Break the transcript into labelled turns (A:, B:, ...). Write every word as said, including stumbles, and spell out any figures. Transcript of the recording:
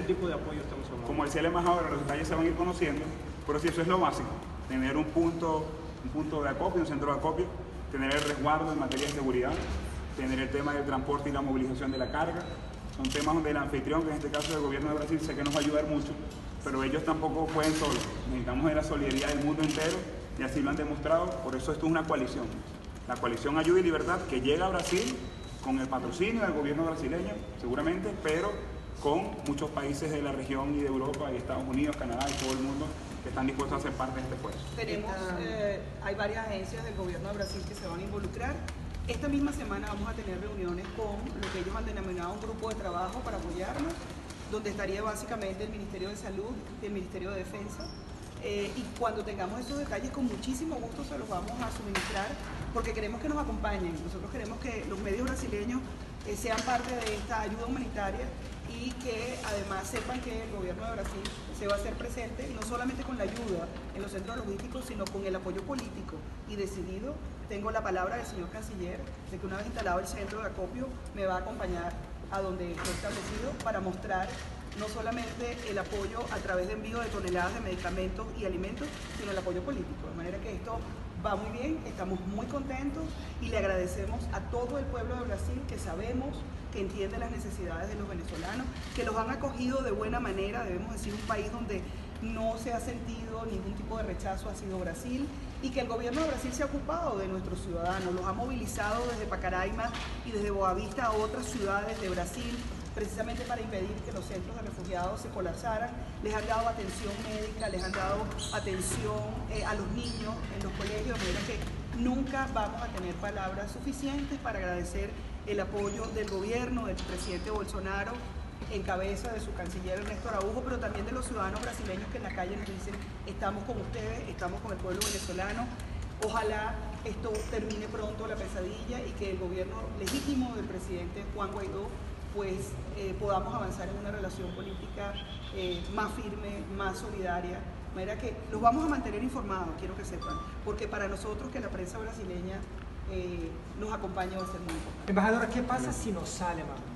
A: tipo de apoyo estamos hablando?
B: Como decía el embajador, los detalles se van a ir conociendo, pero sí, eso es lo básico, tener un punto, un punto de acopio, un centro de acopio, tener el resguardo en materia de seguridad, tener el tema del transporte y la movilización de la carga. Son temas donde el anfitrión, que en este caso el gobierno de Brasil, sé que nos va a ayudar mucho, pero ellos tampoco pueden solos. Necesitamos de la solidaridad del mundo entero y así lo han demostrado. Por eso esto es una coalición. La coalición Ayuda y Libertad, que llega a Brasil con el patrocinio del gobierno brasileño, seguramente, pero con muchos países de la región y de Europa y Estados Unidos, Canadá y todo el mundo que están dispuestos a ser parte de este esfuerzo.
C: Tenemos, eh, hay varias agencias del gobierno de Brasil que se van a involucrar. Esta misma semana vamos a tener reuniones con lo que ellos han denominado un grupo de trabajo para apoyarnos, donde estaría básicamente el Ministerio de Salud y el Ministerio de Defensa. Eh, y cuando tengamos esos detalles, con muchísimo gusto se los vamos a suministrar, porque queremos que nos acompañen. Nosotros queremos que los medios brasileños eh, sean parte de esta ayuda humanitaria y que además sepan que el gobierno de Brasil se va a hacer presente no solamente con la ayuda en los centros logísticos, sino con el apoyo político y decidido. Tengo la palabra del señor canciller de que una vez instalado el centro de acopio me va a acompañar a donde esté establecido para mostrar no solamente el apoyo a través de envío de toneladas de medicamentos y alimentos, sino el apoyo político. De manera que esto va muy bien, estamos muy contentos y le agradecemos a todo el pueblo de Brasil, que sabemos que entiende las necesidades de los venezolanos, que los han acogido de buena manera. Debemos decir, un país donde no se ha sentido ningún tipo de rechazo ha sido Brasil, y que el gobierno de Brasil se ha ocupado de nuestros ciudadanos, los ha movilizado desde Pacaraima y desde Boavista a otras ciudades de Brasil, precisamente para impedir que los centros de refugiados se colapsaran. Les han dado atención médica, les han dado atención eh, a los niños en los colegios, de manera que nunca vamos a tener palabras suficientes para agradecer el apoyo del gobierno, del presidente Bolsonaro, en cabeza de su canciller Ernesto Araújo, pero también de los ciudadanos brasileños que en la calle nos dicen: estamos con ustedes, estamos con el pueblo venezolano. Ojalá esto termine pronto, la pesadilla, y que el gobierno legítimo del presidente Juan Guaidó pues eh, podamos avanzar en una relación política eh, más firme, más solidaria. De manera que los vamos a mantener informados, quiero que sepan, porque para nosotros que la prensa brasileña eh, nos acompaña va a ser muy importante.
D: Embajadora, ¿qué pasa si no sale, mamá?